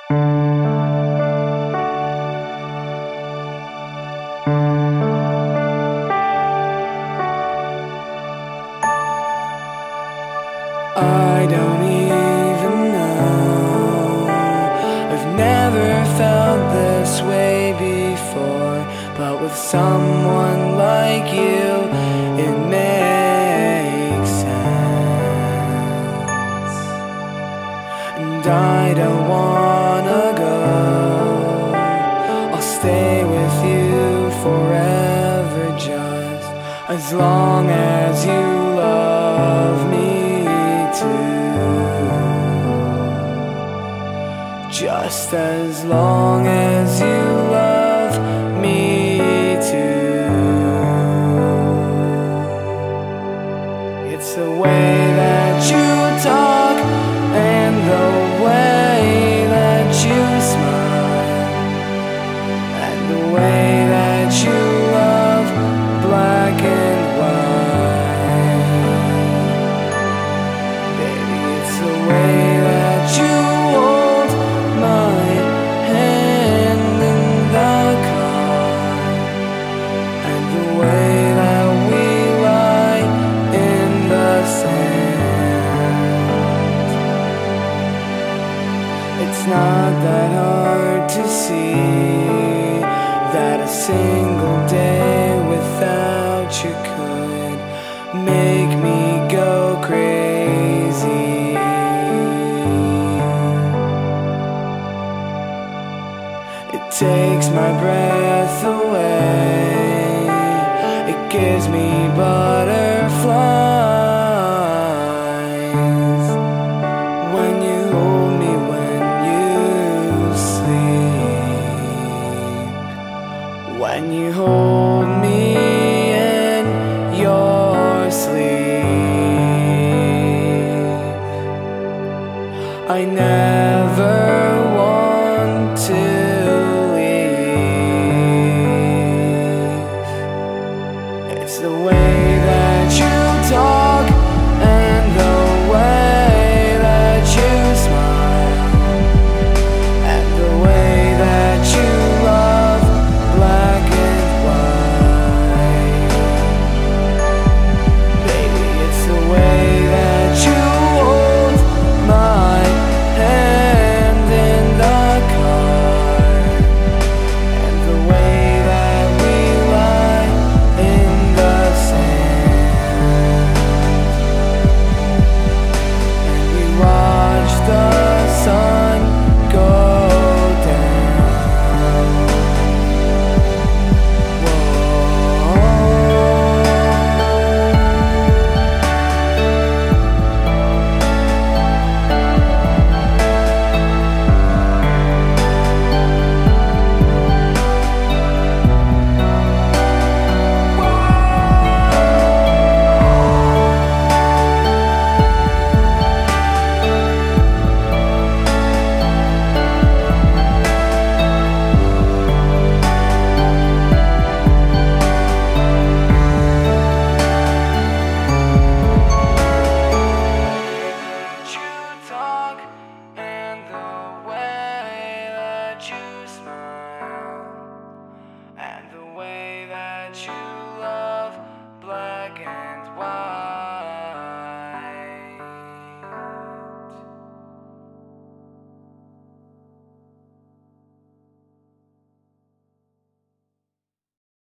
I don't even know, I've never felt this way before, but with someone like you, it makes sense. And I don't wanna go, I'll stay with you forever, just as long as you love me. Just as long as you love me too. It's the way that you talk and the way that you smile and the way that you love black and white. Baby, it's the way that you hold my hand in the car and the way that we lie in the sand. It's not that hard to see that a single day without you could make me go crazy. It takes my breath away, it gives me butterflies when you hold me when you sleep. When you hold me in your sleep, I never